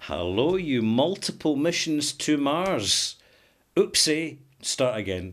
Hello, you multiple missions to Mars. Oopsie, start again.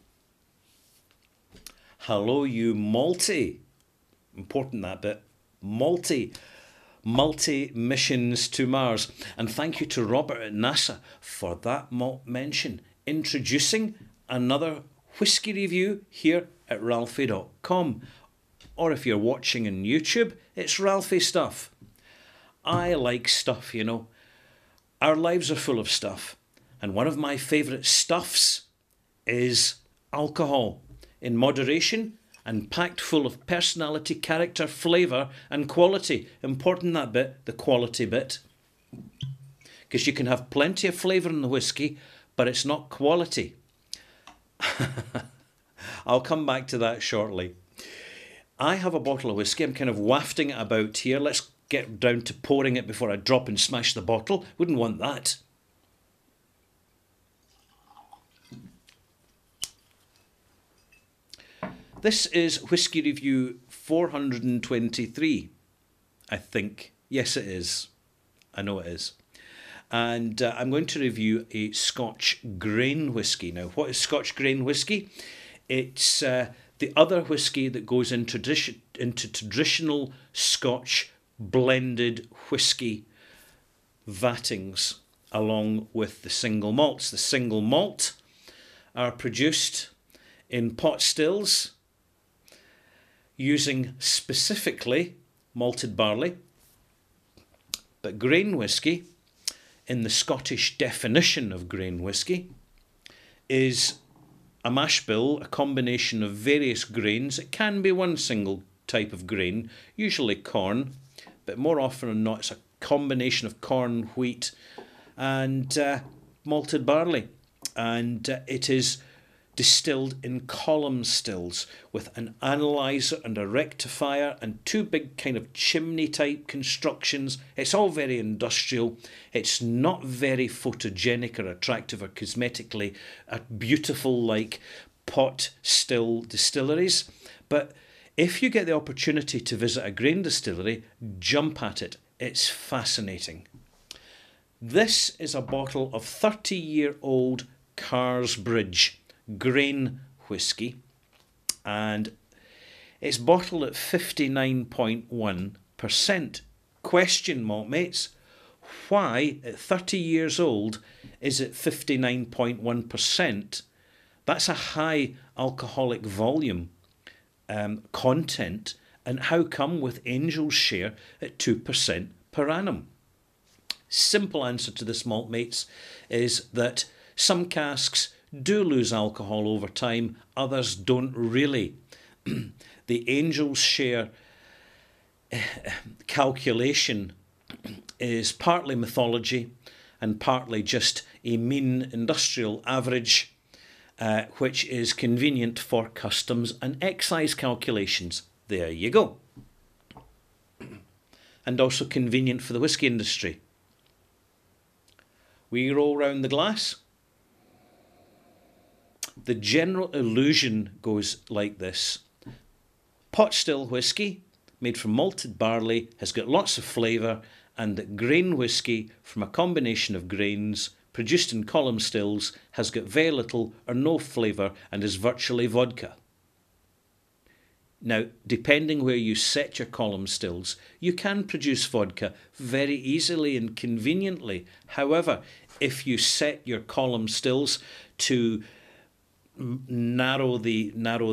Hello, you important that bit, multi missions to Mars. And thank you to Robert at NASA for that mention, introducing another whisky review here at ralphie.com. Or if you're watching on YouTube, it's Ralphie Stuff. I like stuff, you know. Our lives are full of stuff. And one of my favourite stuffs is alcohol, in moderation and packed full of personality, character, flavour and quality. Important that bit, the quality bit. Because you can have plenty of flavour in the whisky, but it's not quality. I'll come back to that shortly. I have a bottle of whisky. I'm kind of wafting it about here. Let's get down to pouring it before I drop and smash the bottle. Wouldn't want that. This is Whisky Review 423, I think. Yes, it is. I know it is. And I'm going to review a Scotch grain whisky. Now, what is Scotch grain whisky? It's the other whisky that goes into traditional Scotch blended whisky vattings along with the single malts. The single malt are produced in pot stills using specifically malted barley, but grain whisky, in the Scottish definition of grain whisky, is a mash bill, a combination of various grains. It can be one single type of grain, usually corn, but more often than not it's a combination of corn, wheat and malted barley. And it is distilled in column stills with an analyzer and a rectifier and two big kind of chimney type constructions. It's all very industrial. It's not very photogenic or attractive or cosmetically beautiful like pot still distilleries. But if you get the opportunity to visit a grain distillery, jump at it. It's fascinating. This is a bottle of 30-year-old Carsebridge grain whisky, and it's bottled at 59.1%. Question, malt mates, why at 30 years old is it 59.1%? That's a high alcoholic volume content, and how come with Angel's share at 2% per annum? Simple answer to this, malt mates, is that some casks do lose alcohol over time, others don't really. The Angel's share calculation is partly mythology and partly just a mean industrial average, which is convenient for customs and excise calculations. There you go. And also convenient for the whisky industry. We roll round the glass. The general illusion goes like this. Pot still whisky made from malted barley has got lots of flavour, and that grain whisky from a combination of grains produced in column stills has got very little or no flavour and is virtually vodka. Now, depending where you set your column stills, you can produce vodka very easily and conveniently. However, if you set your column stills to narrow the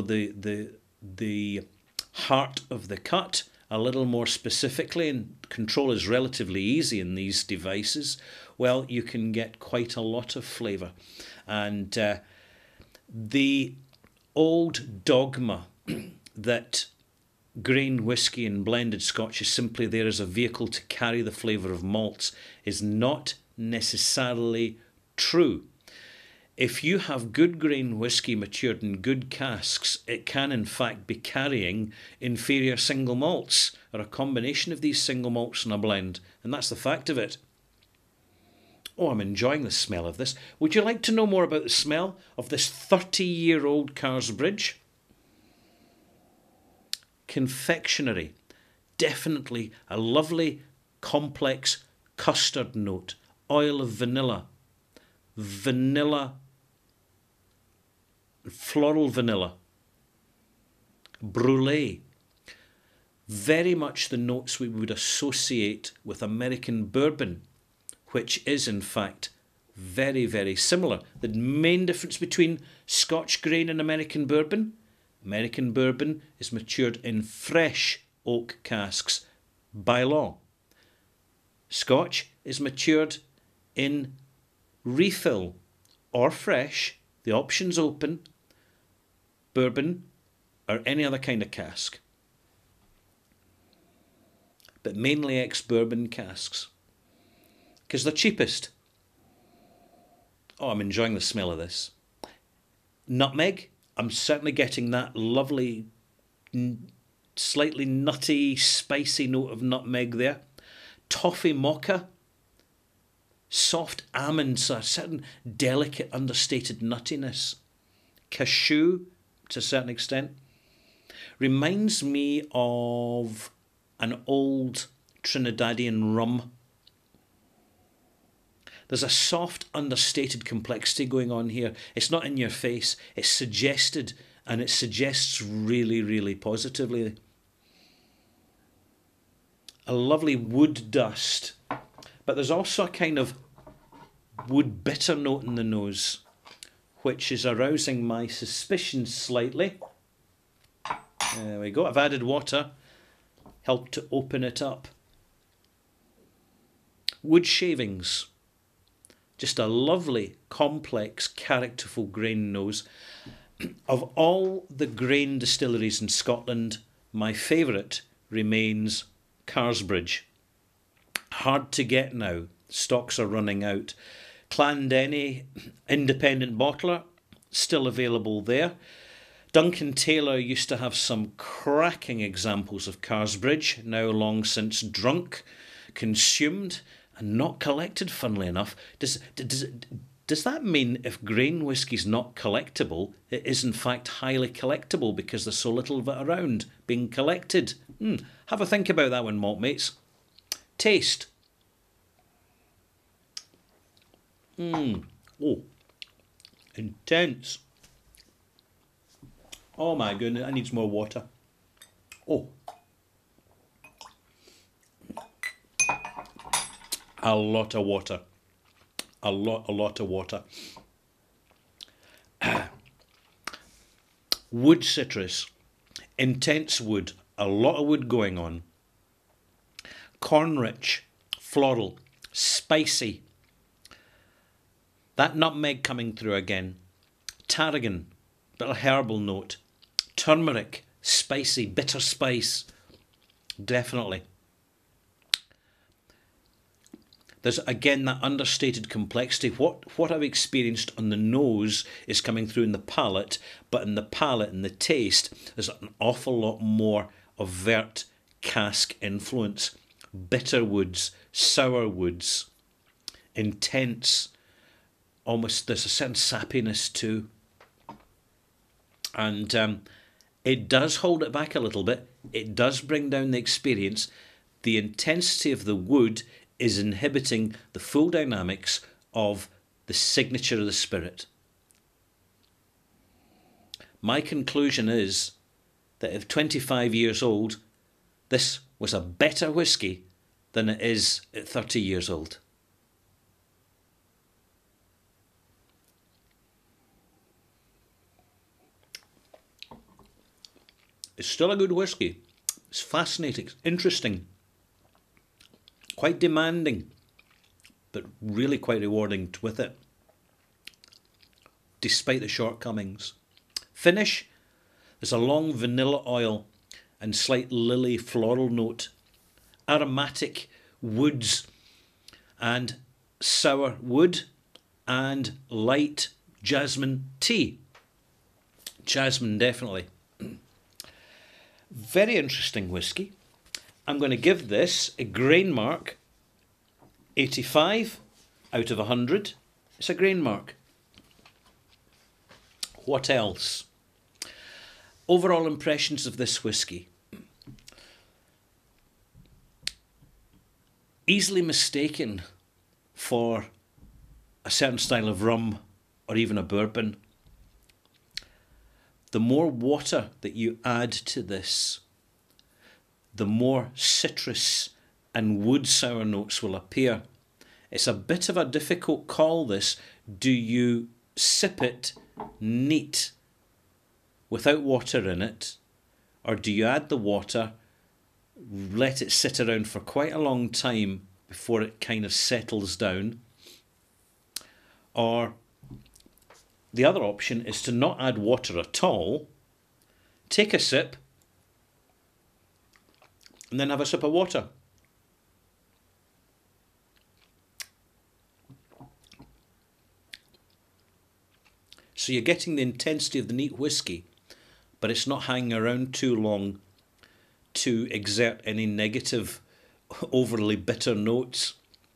heart of the cut a little more specifically, and control is relatively easy in these devices, well, you can get quite a lot of flavour. And the old dogma that grain whisky and blended Scotch is simply there as a vehicle to carry the flavour of malts is not necessarily true. If you have good grain whisky matured in good casks, it can in fact be carrying inferior single malts or a combination of these single malts in a blend, and that's the fact of it. Oh, I'm enjoying the smell of this. Would you like to know more about the smell of this 30-year-old Carsebridge? Confectionery. Definitely a lovely, complex custard note, oil of vanilla, vanilla, floral vanilla, brulee. Very much the notes we would associate with American bourbon, which is in fact very, very similar. The main difference between Scotch grain and American bourbon is matured in fresh oak casks by law. Scotch is matured in refill or fresh, the option's open, bourbon or any other kind of cask. But mainly ex-bourbon casks, because they're cheapest. Oh, I'm enjoying the smell of this. Nutmeg, I'm certainly getting that lovely, slightly nutty, spicy note of nutmeg there. Toffee mocha, soft almonds, a certain delicate, understated nuttiness. Cashew, to a certain extent, reminds me of an old Trinidadian rum. There's a soft, understated complexity going on here. It's not in your face. It's suggested, and it suggests really, really positively. A lovely wood dust, but there's also a kind of wood bitter note in the nose, which is arousing my suspicions slightly. There we go. I've added water. Help to open it up. Wood shavings. Just a lovely, complex, characterful grain nose. Of all the grain distilleries in Scotland, my favourite remains Carsebridge. Hard to get now. Stocks are running out. Clondalkin, independent bottler, still available there. Duncan Taylor used to have some cracking examples of Carsebridge, now long since drunk, consumed, and not collected, funnily enough. Does that mean if grain whisky's not collectible, it is in fact highly collectible because there's so little of it around being collected? Have a think about that one, malt mates. Taste. Oh, intense. Oh my goodness, I need some more water. Oh. A lot of water. A lot of water. Wood citrus. Intense wood. A lot of wood going on. Corn rich. Floral. Spicy. That nutmeg coming through again. Tarragon. Little herbal note. Turmeric. Spicy. Bitter spice. Definitely. There's again that understated complexity. What I've experienced on the nose is coming through in the palate, but in the palate and the taste, there's an awful lot more overt cask influence. Bitter woods, sour woods, intense, almost there's a certain sappiness too. And it does hold it back a little bit. It does bring down the experience. The intensity of the wood is inhibiting the full dynamics of the signature of the spirit. My conclusion is that if 25 years old, this was a better whisky than it is at 30 years old. It's still a good whisky. It's fascinating, it's interesting, quite demanding, but really quite rewarding with it, despite the shortcomings. Finish, there's a long vanilla oil and slight lily floral note, aromatic woods and sour wood, and light jasmine tea. Jasmine, definitely. Very interesting whisky. I'm going to give this a grain mark 85 out of 100. It's a grain mark. What else? Overall impressions of this whisky. easily mistaken for a certain style of rum or even a bourbon. The more water that you add to this, the more citrus and wood sour notes will appear. It's a bit of a difficult call, this. Do you sip it neat without water in it, or do you add the water, let it sit around for quite a long time before it kind of settles down? Or the other option is to not add water at all, take a sip, and then have a sip of water. So you're getting the intensity of the neat whisky, but it's not hanging around too long to exert any negative, overly bitter notes.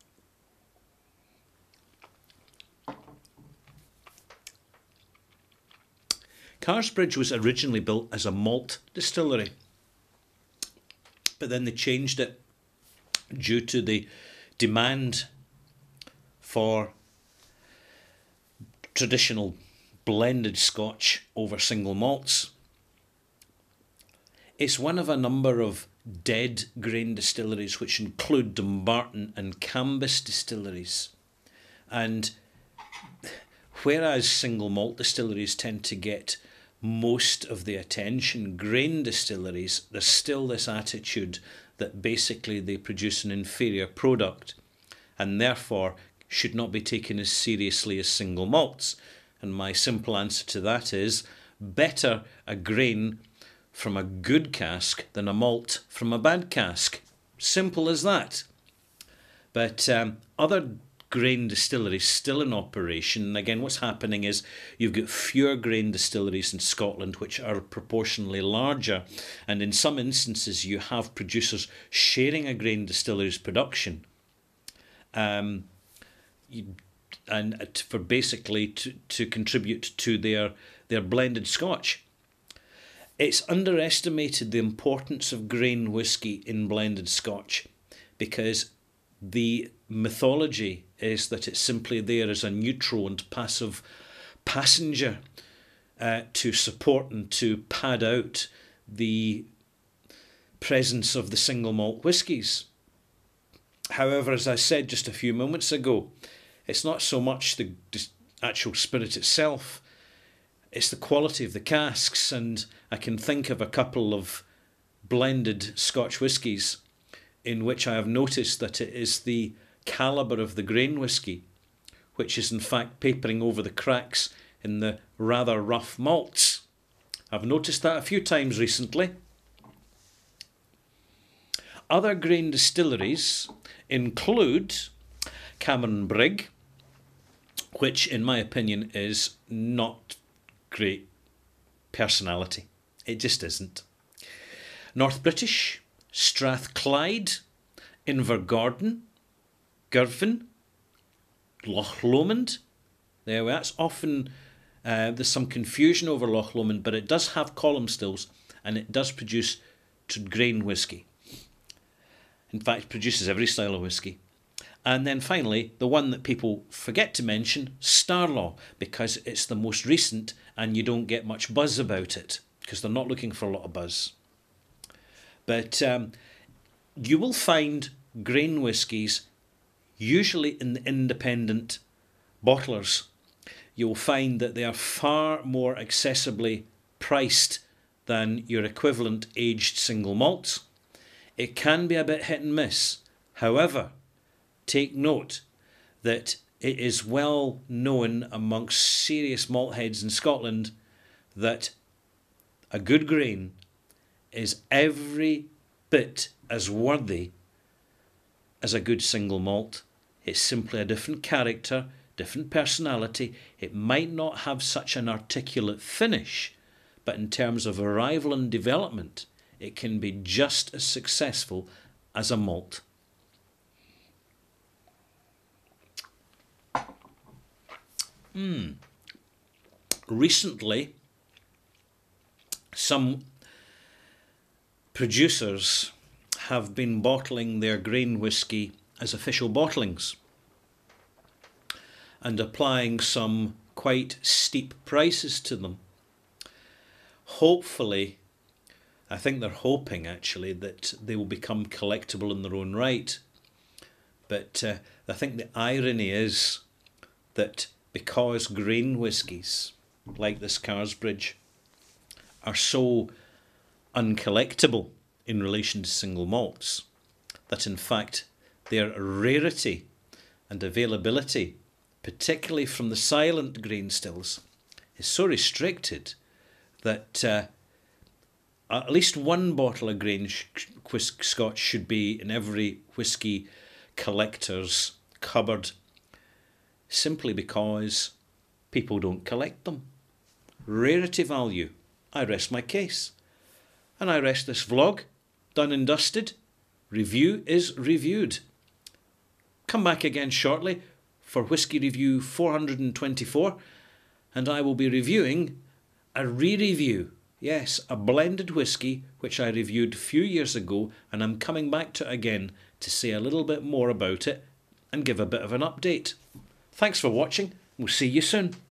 Carsebridge was originally built as a malt distillery, but then they changed it due to the demand for traditional blended scotch over single malts. It's one of a number of dead grain distilleries, which include Dumbarton and Cambus distilleries. And whereas single malt distilleries tend to get most of the attention, grain distilleries, there's still this attitude that basically they produce an inferior product and therefore should not be taken as seriously as single malts. And my simple answer to that is, better a grain from a good cask than a malt from a bad cask. Simple as that. But other grain distilleries still in operation. And again, what's happening is you've got fewer grain distilleries in Scotland, which are proportionally larger. And in some instances, you have producers sharing a grain distillery's production. And for basically to contribute to their blended scotch. It's underestimated the importance of grain whisky in blended scotch, because the mythology is that it's simply there as a neutral and passive passenger to support and to pad out the presence of the single malt whiskies. However, as I said just a few moments ago, it's not so much the actual spirit itself, it's the quality of the casks. And I can think of a couple of blended Scotch whiskies in which I have noticed that it is the calibre of the grain whisky which is in fact papering over the cracks in the rather rough malts. I've noticed that a few times recently. Other grain distilleries include Cameron Brigg, which in my opinion is not great personality. It just isn't. North British, Strathclyde, Invergordon, Girvan, Loch Lomond. There we are. It's often there's some confusion over Loch Lomond, but it does have column stills and it does produce grain whisky. In fact, it produces every style of whisky. And then finally, the one that people forget to mention, Starlaw, because it's the most recent and you don't get much buzz about it because they're not looking for a lot of buzz. But you will find grain whiskies usually in the independent bottlers. You'll find that they are far more accessibly priced than your equivalent aged single malts. It can be a bit hit and miss. However, take note that it is well known amongst serious malt heads in Scotland that a good grain is every bit as worthy as a good single malt. It's simply a different character, different personality. It might not have such an articulate finish, but in terms of arrival and development, it can be just as successful as a malt. Recently, some producers have been bottling their grain whisky as official bottlings and applying some quite steep prices to them. Hopefully, I think they're hoping actually that they will become collectible in their own right. But I think the irony is that because grain whiskies like this Carsebridge are so uncollectible in relation to single malts, that in fact their rarity and availability, particularly from the silent grain stills, is so restricted that at least one bottle of grain scotch should be in every whisky collector's cupboard, simply because people don't collect them. Rarity value. I rest my case. And I rest this vlog. Done and dusted. Review is reviewed. Come back again shortly for Whisky Review 424, and I will be reviewing a re-review. Yes, a blended whisky which I reviewed a few years ago, and I'm coming back to it again to say a little bit more about it and give a bit of an update. Thanks for watching. We'll see you soon.